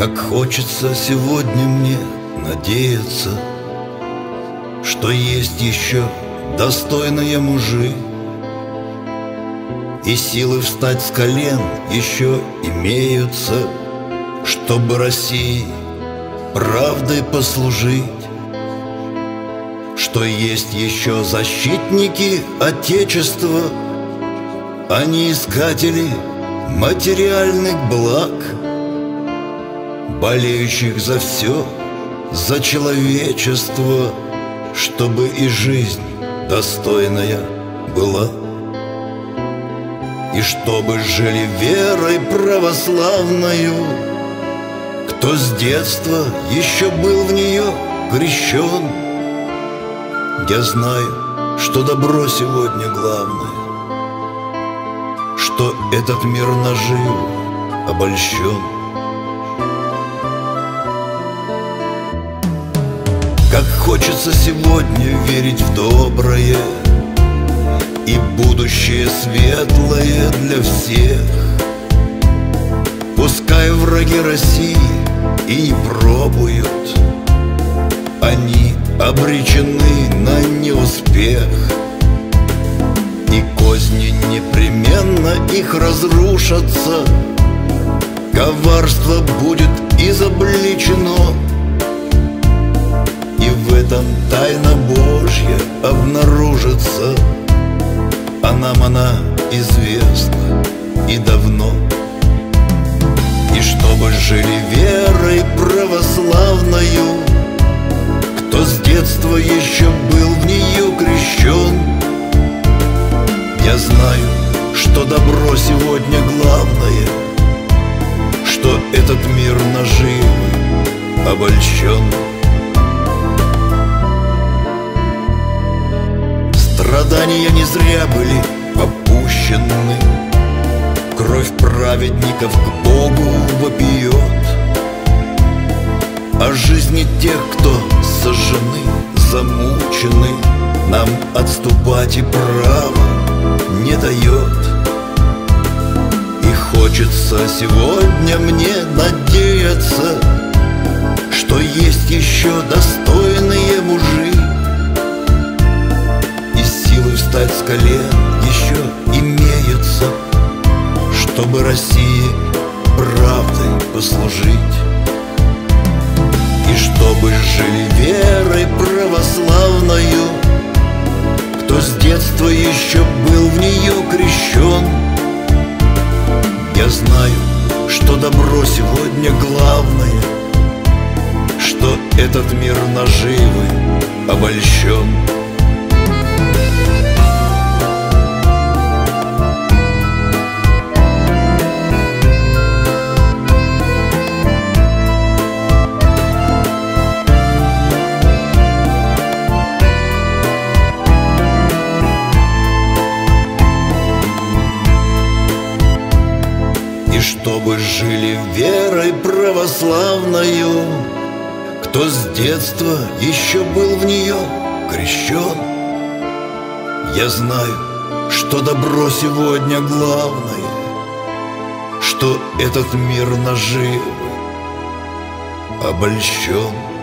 Как хочется сегодня мне надеяться, что есть еще достойные мужи, и силы встать с колен еще имеются, чтобы России правдой послужить, что есть еще защитники Отечества, а не искатели материальных благ, болеющих за все, за человечество, чтобы и жизнь достойная была, и чтобы жили верой православною, кто с детства еще был в нее крещен. Я знаю, что добро сегодня главное, что этот мир наживу обольщен. Как хочется сегодня верить в доброе и будущее светлое для всех. Пускай враги России и не пробуют, они обречены на неуспех, и козни непременно их разрушатся, коварство будет изобличено, и в этом тайна Божья обнаружится, а нам она известна и давно. И чтобы жили верой православною, кто с детства еще был в нее крещен. Я знаю, что добро сегодня главное, что этот мир наживы обольщен. Страдания не зря были попущены, кровь праведников к Богу вопиет, а жизни тех, кто сожжены, замучены, нам отступать и права не дает. И хочется сегодня мне надеяться, что есть еще достойные мужи, и силы встать с колен еще имеются, чтобы России правдой послужить, и чтобы жили верой православною, кто с детства еще был в нее крещен. Я знаю, что добро сегодня главное, что этот мир наживы обольщен. И чтобы жили верой православною, кто с детства еще был в нее крещен. Я знаю, что добро сегодня главное, что этот мир наживы обольщен.